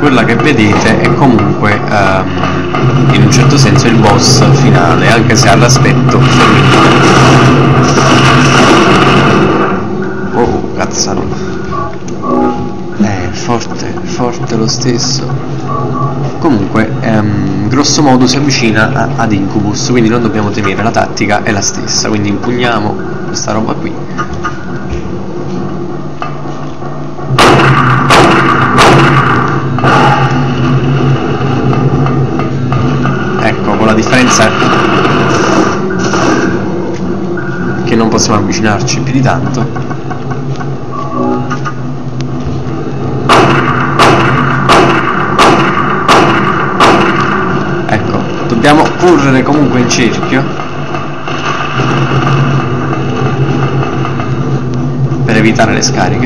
quella che vedete è comunque in un certo senso il boss finale, anche se ha l'aspetto femminile. Oh, cazzaro. Forte lo stesso. Comunque, grosso modo si avvicina ad Incubus, quindi non dobbiamo temere, la tattica è la stessa, quindi impugniamo questa roba qui. Ecco, con la differenza che non possiamo avvicinarci più di tanto. Dobbiamo correre comunque in cerchio per evitare le scariche.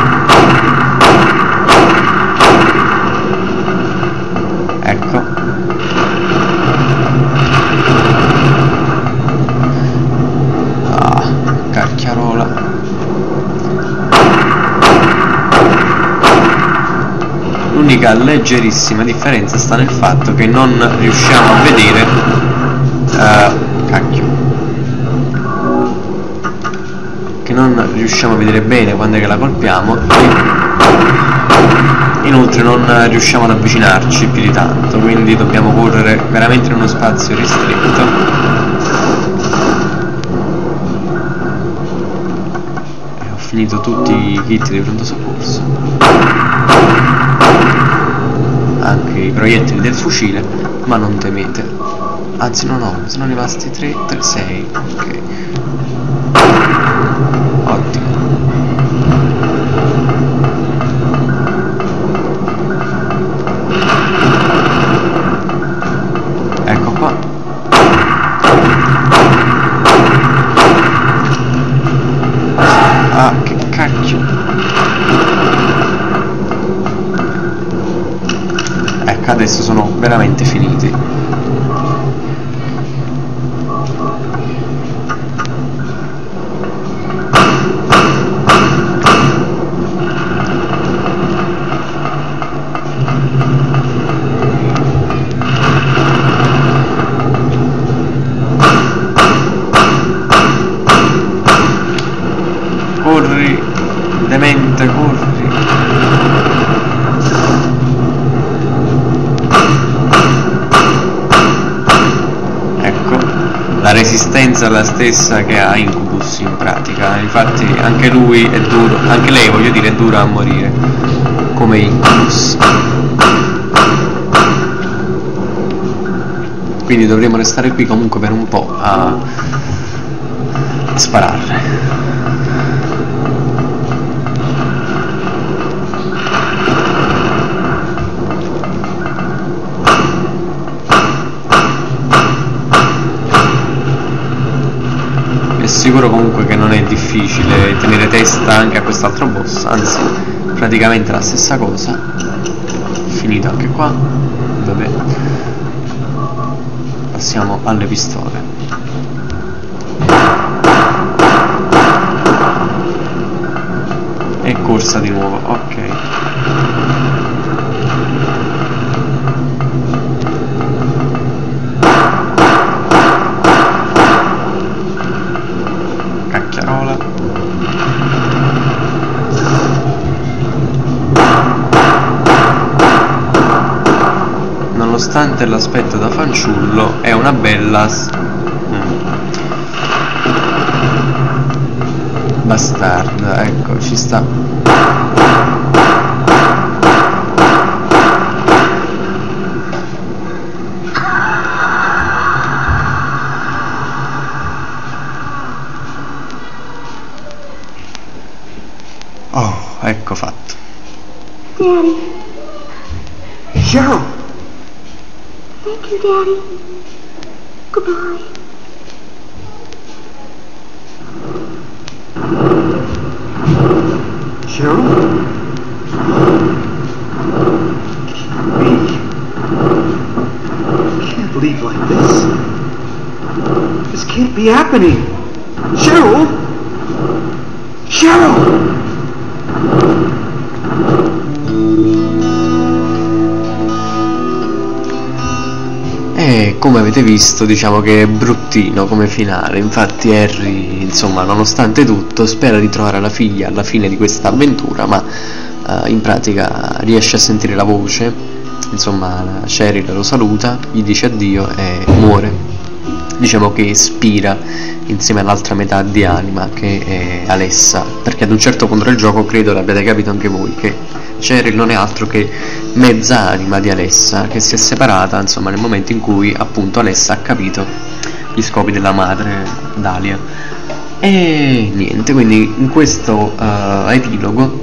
Ecco. Ah, cacchiarola. L'unica leggerissima differenza sta nel fatto che non riusciamo a vedere che non riusciamo a vedere bene quando è che la colpiamo, e inoltre non riusciamo ad avvicinarci più di tanto, quindi dobbiamo correre veramente in uno spazio ristretto. E ho finito tutti i kit di pronto soccorso, anche i proiettili del fucile, ma non temete, anzi no, sono rimasti 6, ok, ottimo. Ecco qua. Ah, che cacchio. Adesso sono veramente finiti. Corri, demente, corri. La resistenza è la stessa che ha Incubus in pratica, infatti anche lui è duro, anche lei voglio dire è dura a morire, come Incubus. Quindi dovremo restare qui comunque per un po' a sparare. Sicuro comunque che non è difficile tenere testa anche a quest'altro boss, anzi praticamente la stessa cosa. Finito anche qua. Vabbè, passiamo alle pistole. E corsa di nuovo, ok. Nonostante l'aspetto da fanciullo è una bella bastarda, ecco, ci sta. Oh, ecco fatto. Daddy. Cheryl! Thank you, Daddy. Goodbye. Cheryl? Me? I can't leave like this. This can't be happening. Cheryl? Cheryl! E come avete visto, diciamo che è bruttino come finale. Infatti Harry, insomma, nonostante tutto, spera di trovare la figlia alla fine di questa avventura, ma in pratica riesce a sentire la voce, insomma Cheryl lo saluta, gli dice addio e muore. Diciamo che spira insieme all'altra metà di anima, che è Alessa, perché ad un certo punto del gioco, credo l'abbiate capito anche voi, che Cheryl non è altro che mezza anima di Alessa, che si è separata, insomma, nel momento in cui appunto Alessa ha capito gli scopi della madre Dahlia. E niente, quindi in questo epilogo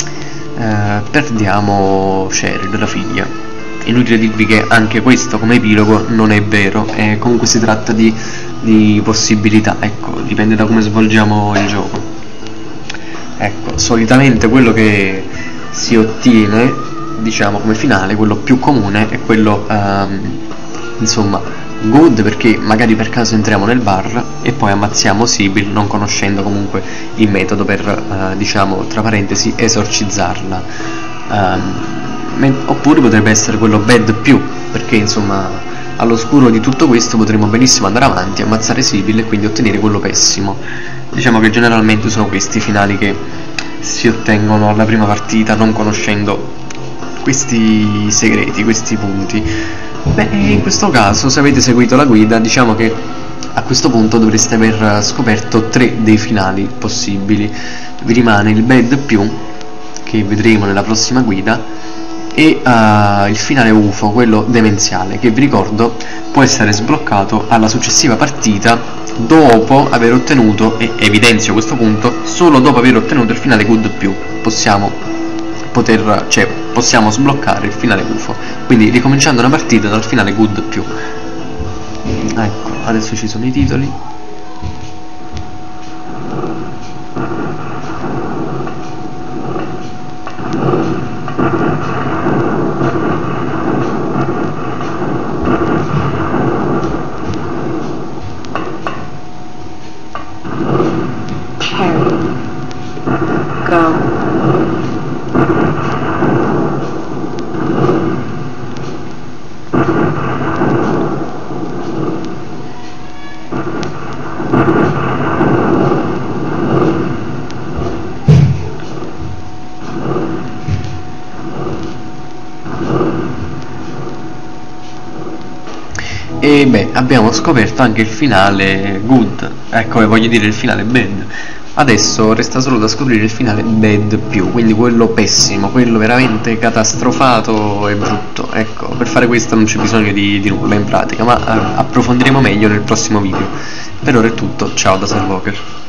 perdiamo Cheryl, la figlia. Inutile dirvi che anche questo come epilogo non è vero, e comunque si tratta di possibilità, ecco, dipende da come svolgiamo il gioco. Ecco, solitamente quello che si ottiene, diciamo, come finale, quello più comune è quello insomma good, perché magari per caso entriamo nel bar e poi ammazziamo Sybil, non conoscendo comunque il metodo per diciamo, tra parentesi, esorcizzarla. Oppure potrebbe essere quello bad più, perché insomma all'oscuro di tutto questo potremmo benissimo andare avanti, ammazzare Sybil e quindi ottenere quello pessimo. Diciamo che generalmente sono questi i finali che si ottengono alla prima partita, non conoscendo questi segreti, questi punti. Beh, in questo caso, se avete seguito la guida, diciamo che a questo punto dovreste aver scoperto 3 dei finali possibili. Vi rimane il bad più, che vedremo nella prossima guida, e il finale UFO, quello demenziale, che vi ricordo può essere sbloccato alla successiva partita dopo aver ottenuto, e evidenzio questo punto, solo dopo aver ottenuto il finale good più possiamo sbloccare il finale UFO, quindi ricominciando una partita dal finale good più. Ecco, adesso ci sono i titoli. E beh, abbiamo scoperto anche il finale good, ecco, voglio dire il finale bad. Adesso resta solo da scoprire il finale bad più, quindi quello pessimo, quello veramente catastrofato e brutto. Ecco, per fare questo non c'è bisogno di nulla in pratica, ma approfondiremo meglio nel prossimo video. Per ora è tutto, ciao da Salvoker.